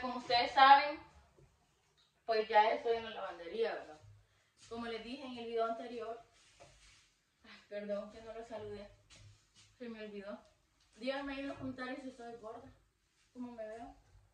como ustedes saben, pues ya estoy en la lavandería, ¿verdad? Como les dije en el video anterior, perdón que no lo saludé, se me olvidó. Díganme ahí en los comentarios si estoy gorda, cómo me veo.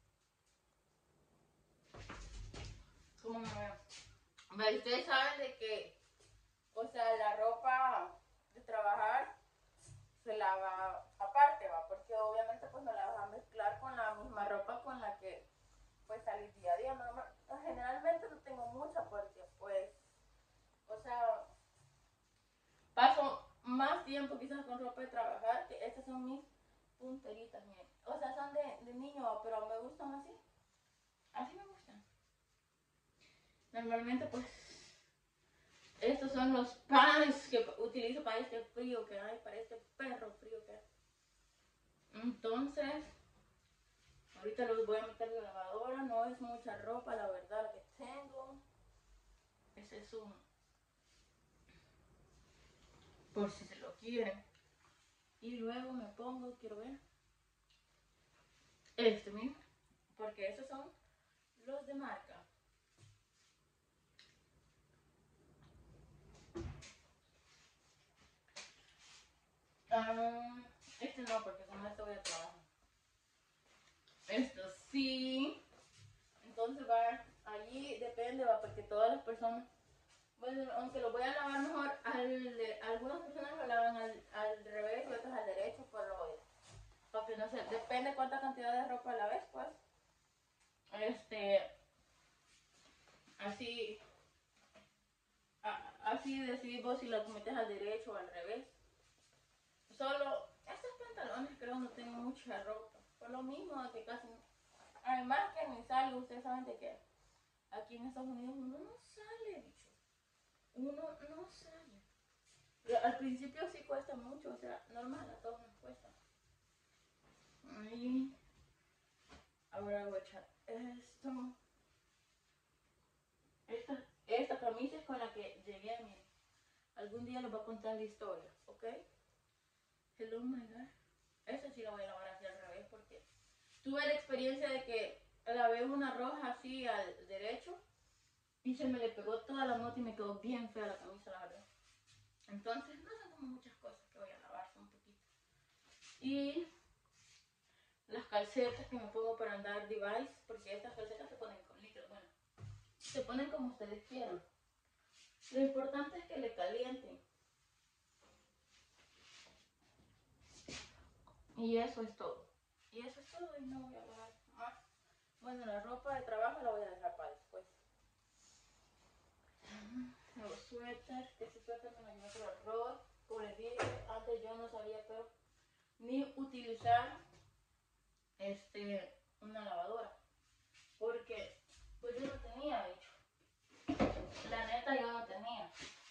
¿Cómo me veo? Pero ustedes saben de que, o sea, la ropa de trabajar se lava aparte, ¿va? Porque obviamente pues no la vas a mezclar con la misma ropa con la que pues salís día a día. Generalmente no tengo mucha porque pues, o sea, paso más tiempo quizás con ropa de trabajar, que estas son mis punteritas, miren. O sea, son de niño, pero me gustan así. Así me gustan. Normalmente pues estos son los pants que utilizo para este frío que hay, para este perro frío que hay. Entonces, ahorita los voy a meter en la lavadora. No es mucha ropa, la verdad, la que tengo. Ese es un... por si se lo quieren. Y luego me pongo, quiero ver, este mismo, porque estos son los de marca. Este no, porque con este voy a trabajar. Esto sí. Entonces va allí, depende, va, porque todas las personas, bueno, aunque lo voy a lavar mejor, algunas personas lo lavan al revés y otras al derecho, por lo voy. Porque no sé, depende cuánta cantidad de ropa laves, pues. Así, así decidís vos si lo metes al derecho o al revés. Solo estos pantalones creo no tengo mucha ropa. Por lo mismo que casi, además que ni salgo, ustedes saben de que aquí en Estados Unidos uno no sale, bicho. Uno no sale. Pero al principio sí cuesta mucho, o sea, normal, a todos nos cuesta. Ahí. Ahora voy a echar esto. Esta camisa es con la que llegué, miren. Algún día les voy a contar la historia, ¿ok? Hello, my God. Esta sí la voy a lavar así al revés porque tuve la experiencia de que lavé una roja así al derecho y se me le pegó toda la mota y me quedó bien fea la camisa, la verdad. Entonces, no son como muchas cosas que voy a lavarse un poquito. Y las calcetas que me pongo para andar device, porque estas calcetas se ponen con líquido, bueno, se ponen como ustedes quieran. Lo importante es que le calienten. Y eso es todo. Y eso es todo y no voy a lavar más. Bueno, la ropa de trabajo la voy a dejar para después. Los suéter, este suéter me lo llevé por error. Como les dije, antes yo no sabía pero ni utilizar una lavadora. Porque pues yo no tenía, de hecho. La neta yo no tenía.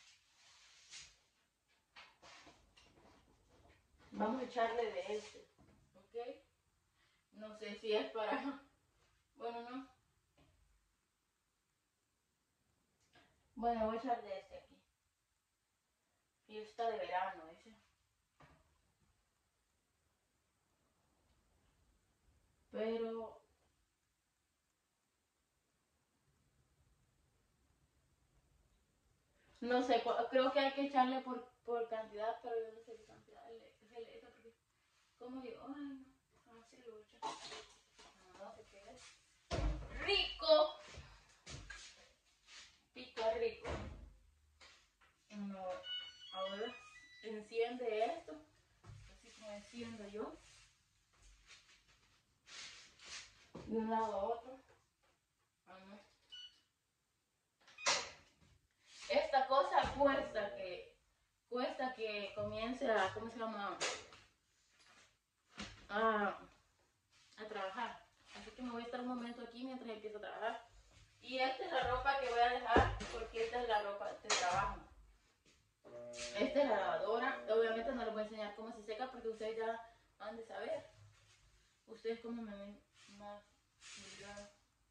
Vamos a echarle de este, ¿ok? No sé si es para... Bueno, no. Bueno, voy a echar de este aquí. Fiesta de verano, dice. Pero... no sé, creo que hay que echarle por cantidad, pero yo no sé qué cantidad se le echa porque... como digo, ay no, así lo voy a echar. No sé qué es. ¡Rico! Pica rico. No, ahora enciende esto, así como enciendo yo. De un lado a otro. Esta cosa cuesta que comience a, ¿cómo se llama? A trabajar. Así que me voy a estar un momento aquí mientras empiezo a trabajar. Y esta es la ropa que voy a dejar porque esta es la ropa de trabajo. Esta es la lavadora. Obviamente no les voy a enseñar cómo se seca porque ustedes ya han de saber. Ustedes como me ven más delgada.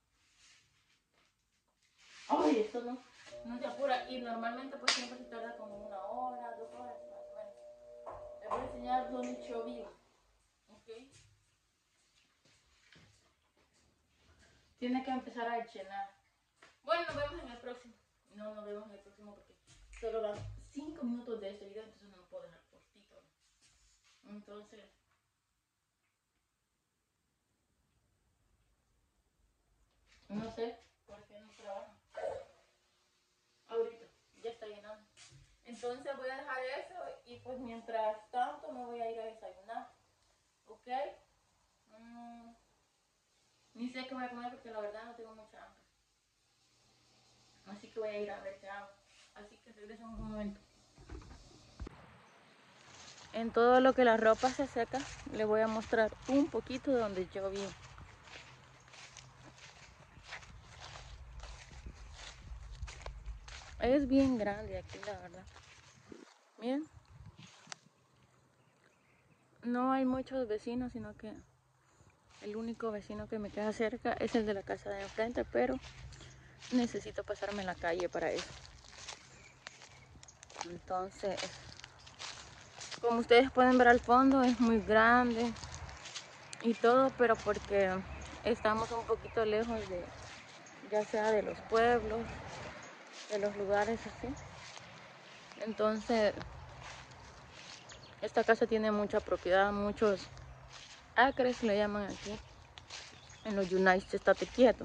Ay, esto no se apura. Y normalmente pues siempre se tarda como 1 hora, 2 horas más o menos. Les voy a enseñar donde yo vivo. ¿Ok? tiene que empezar a llenar. Bueno, nos vemos en el próximo. No nos vemos en el próximo porque solo dan 5 minutos de este video, entonces no lo puedo dejar cortito. Entonces, no sé por qué no trabaja. Ahorita, ya está llenando. Entonces voy a dejar eso y pues mientras tanto me voy a ir a desayunar. ¿Ok? Ni sé qué voy a comer porque la verdad no tengo mucha hambre. Así que voy a ir a ver qué hago. Así que regreso en un momento. En todo lo que la ropa se seca, les voy a mostrar un poquito de donde yo vivo. Es bien grande aquí, la verdad. Miren. No hay muchos vecinos, sino que el único vecino que me queda cerca es el de la casa de enfrente, pero necesito pasarme la calle para eso. Entonces, como ustedes pueden ver al fondo, es muy grande y todo, pero porque estamos un poquito lejos de, ya sea de los pueblos, de los lugares así. Entonces, esta casa tiene mucha propiedad, muchos acres le llaman aquí. En los United, estate quieto.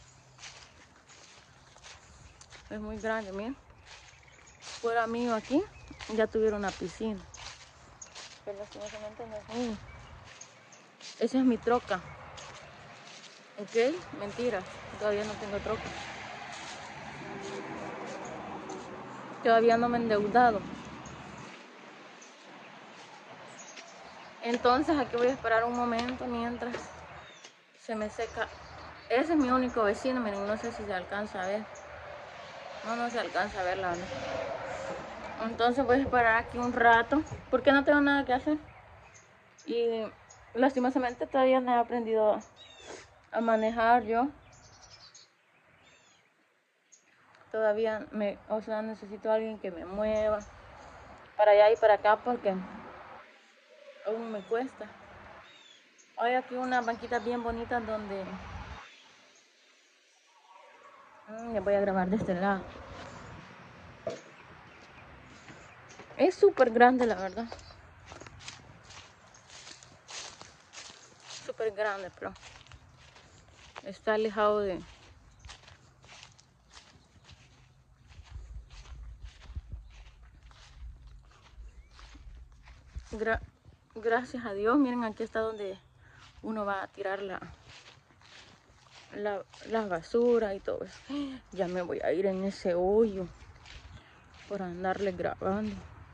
Es muy grande, miren. Fuera mío aquí, ya tuvieron una piscina. Pero lastimosamente no es mío. Esa es mi troca. ¿Ok? Mentira, todavía no tengo troca. Todavía no me he endeudado. Entonces aquí voy a esperar un momento mientras se me seca. Ese es mi único vecino, miren, no sé si se alcanza a ver. No se alcanza a ver la verdad. Entonces voy a esperar aquí un rato porque no tengo nada que hacer. Y lastimosamente todavía no he aprendido a manejar yo. Todavía necesito a alguien que me mueva para allá y para acá porque aún me cuesta. Hay aquí unas banquitas bien bonitas donde les voy a grabar de este lado. Es súper grande, la verdad. Súper grande, pero está alejado de... Gracias a Dios, miren, aquí está donde uno va a tirar la basura y todo eso. Ya me voy a ir en ese hoyo por andarle grabando.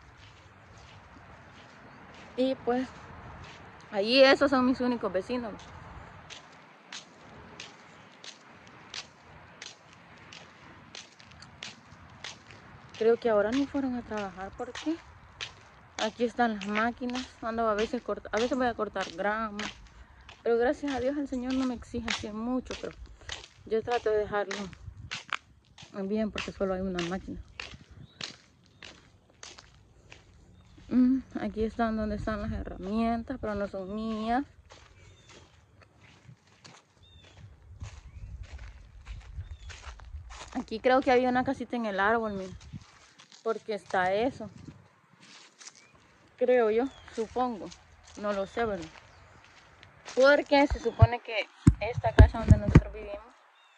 Y pues, allí esos son mis únicos vecinos. Creo que ahora no fueron a trabajar porque aquí están las máquinas. Ando a veces voy a cortar grama. Pero gracias a Dios el Señor no me exige así mucho, pero yo trato de dejarlo bien porque solo hay una máquina. Aquí están donde están las herramientas, pero no son mías. Aquí creo que había una casita en el árbol, miren, porque está eso. Creo yo, supongo, no lo sé, ¿verdad? Porque se supone que esta casa donde nosotros vivimos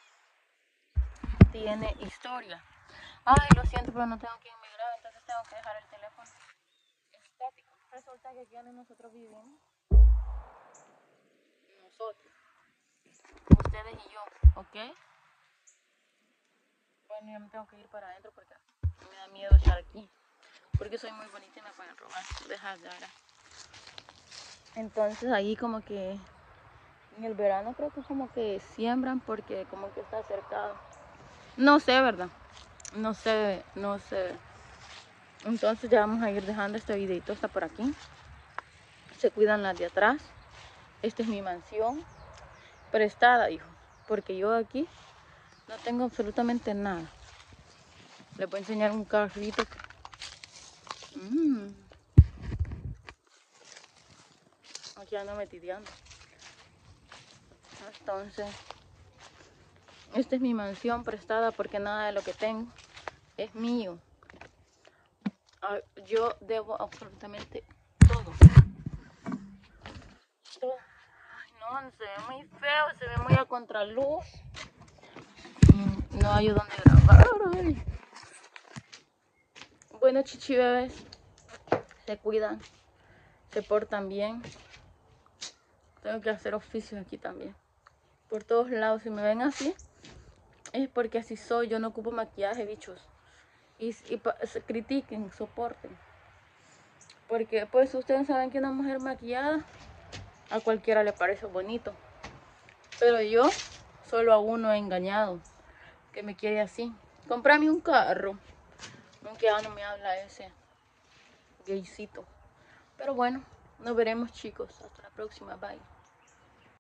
tiene historia. Ay, lo siento, pero no tengo quien me grabe, entonces tengo que dejar el teléfono estático. Resulta que aquí donde nosotros vivimos, nosotros, ustedes y yo, ¿ok? Bueno, yo me tengo que ir para adentro porque me da miedo estar aquí. Porque soy muy bonita y me pueden robar. Deja de ahora. Entonces ahí como que en el verano creo que como que siembran porque como que está cercado. No sé, ¿verdad? No sé. Entonces ya vamos a ir dejando este videito hasta por aquí. Se cuidan las de atrás. Esta es mi mansión prestada, hijo. Porque yo aquí no tengo absolutamente nada. Les voy a enseñar un carrito. Aquí ando metideando. Entonces, Esta es mi mansión prestada porque nada de lo que tengo es mío. Yo debo absolutamente todo. Ay, no, se ve muy feo, se ve muy a contraluz. No hay donde grabar. Ay. Bueno, chichi bebés, se cuidan, se portan bien. Tengo que hacer oficios aquí también. Por todos lados, si me ven así, es porque así soy. Yo no ocupo maquillaje, bichos. Y critiquen, soporten. Porque pues ustedes saben que una mujer maquillada a cualquiera le parece bonito. Pero yo solo a uno he engañado, que me quiere así. Cómprame un carro. Aunque ya no me habla ese gaycito. Pero bueno, nos veremos chicos. Hasta la próxima. Bye.